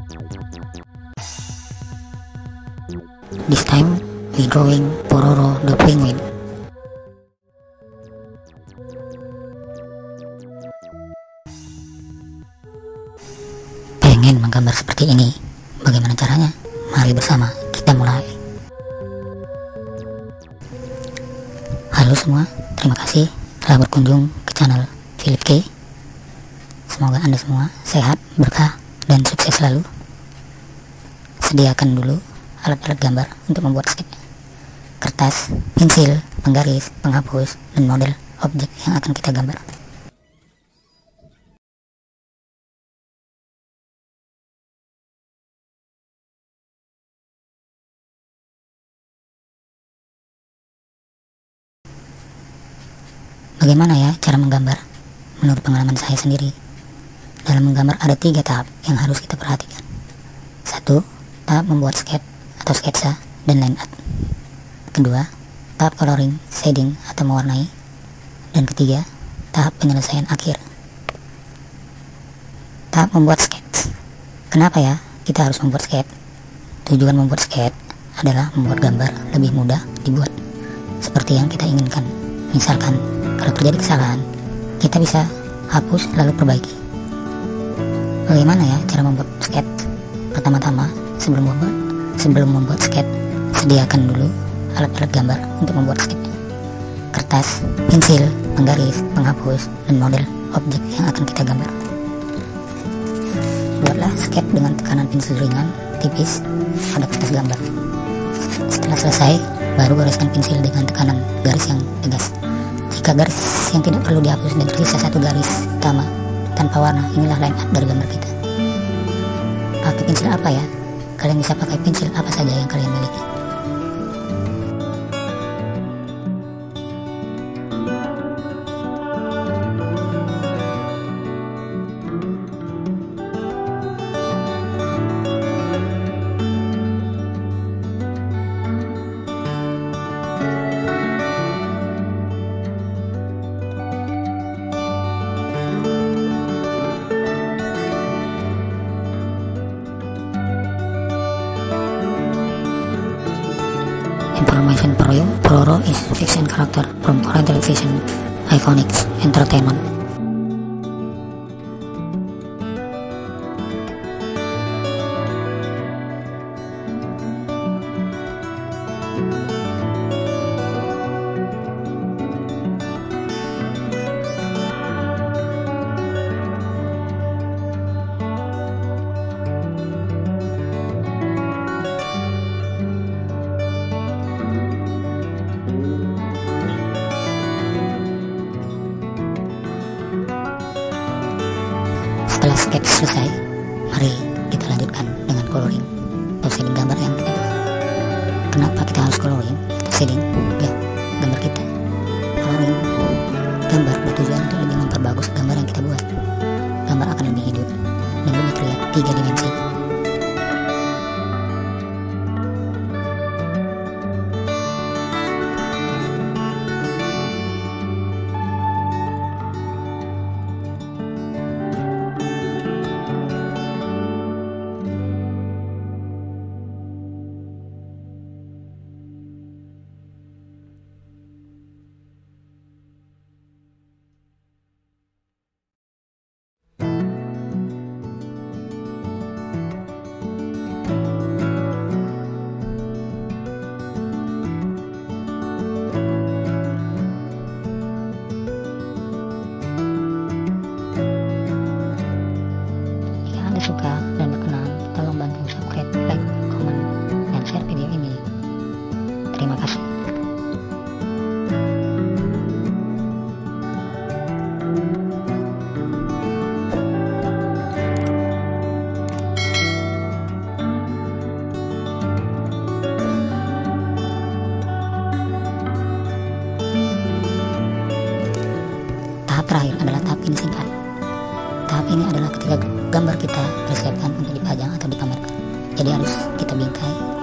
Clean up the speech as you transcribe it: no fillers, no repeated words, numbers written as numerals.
This time we drawing Pororo the penguin. Pengen menggambar seperti ini? Bagaimana caranya? Mari bersama kita mulai. Halo semua, terima kasih telah berkunjung ke channel Philip K. Semoga Anda semua sehat, berkah, dan sukses selalu. Sediakan dulu alat-alat gambar untuk membuat sketch, kertas, pensil, penggaris, penghapus, dan model objek yang akan kita gambar. Bagaimana ya cara menggambar? Menurut pengalaman saya sendiri, dalam menggambar ada 3 tahap yang harus kita perhatikan. 1. Tahap membuat sketch atau sketsa dan line art. Kedua, tahap coloring, shading atau mewarnai. Dan ketiga, tahap penyelesaian akhir. Tahap membuat sketch. Kenapa ya kita harus membuat sketch? Tujuan membuat sketch adalah membuat gambar lebih mudah dibuat seperti yang kita inginkan. Misalkan kalau terjadi kesalahan, kita bisa hapus lalu perbaiki. Bagaimana ya cara membuat sketch? Pertama-tama, sebelum membuat sketch, sediakan dulu alat-alat gambar untuk membuat sketch, kertas, pensil, penggaris, penghapus, dan model objek yang akan kita gambar. Buatlah sketch dengan tekanan pensil ringan, tipis, pada kertas gambar. Setelah selesai, baru goreskan pensil dengan tekanan garis yang tegas. Jika garis yang tidak perlu dihapus dan tersisa 1 garis utama tanpa warna, inilah line art dari gambar kita. Pakai pensil apa ya? Kalian bisa pakai pensil apa saja yang kalian miliki. Information for you, Pororo is a fiction character from Korean television Iconics Entertainment. Setelah sketch selesai, mari kita lanjutkan dengan coloring atau shading gambar yang kita buat. Kenapa kita harus coloring atau shading? Ya, gambar kita. Coloring gambar bertujuan untuk lebih memperbagus gambar yang kita buat. Gambar akan lebih hidup dan lebih terlihat 3 dimensi. Suka dan berkenan, tolong bantu subscribe, like, komen, dan share video ini. Terima kasih. Tahap terakhir adalah tahap finishing art. Tahap ini adalah ketika gambar kita disiapkan untuk dipajang atau dipamerkan. Jadi harus kita bingkai